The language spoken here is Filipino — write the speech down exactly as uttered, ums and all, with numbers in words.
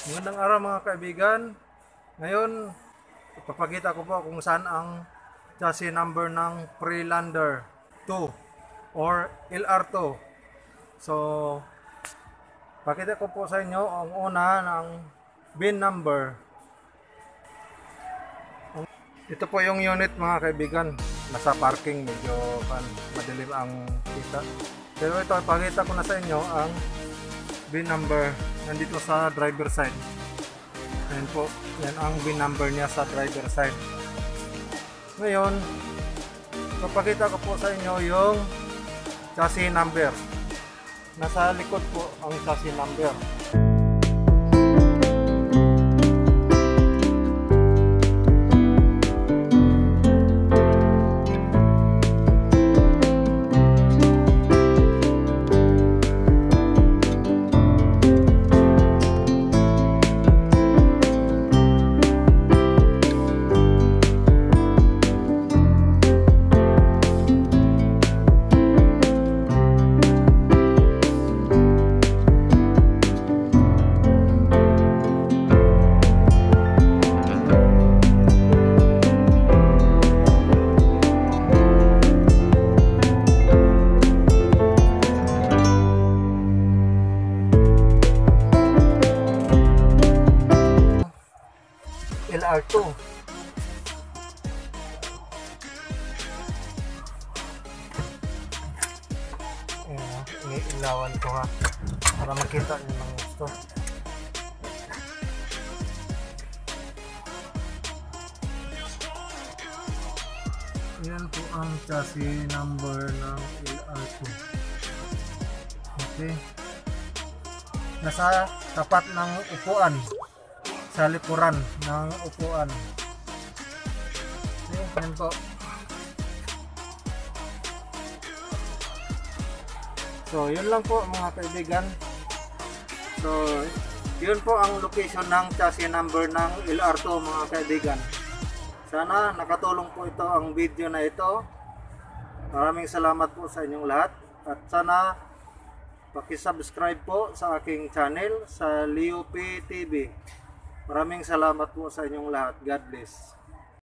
Magandang araw mga kaibigan. Ngayon, ipapakita ko po kung saan ang chassis number ng Freelander two or L R two. So, pakita ko po sa inyo ang una ng V I N number. Ito po yung unit mga kaibigan. Nasa parking, medyo kan, madilim ang kita. Pero ito, ipakita ko na sa inyo ang V I N number nandito sa driver side. Ayan po, yan ang V I N number niya sa driver side. Ngayon, papakita ko po sa inyo yung chassis number. Nasa likod po ang chassis number. L R two. Ayan, ilawan ko ha para makita nyo ng gusto. Ayan po ang chassis number ng L R two. Okay, nasa tapat ng upuan, sa likuran ng upuan. Ayan po. So, yun lang po mga kaibigan. So, yun po ang location ng chassis number ng L R two mga kaibigan. Sana nakatulong po ito ang video na ito. Maraming salamat po sa inyong lahat. At sana paki-subscribe po sa aking channel sa Leo P T V. Maraming salamat po sa inyong lahat. God bless.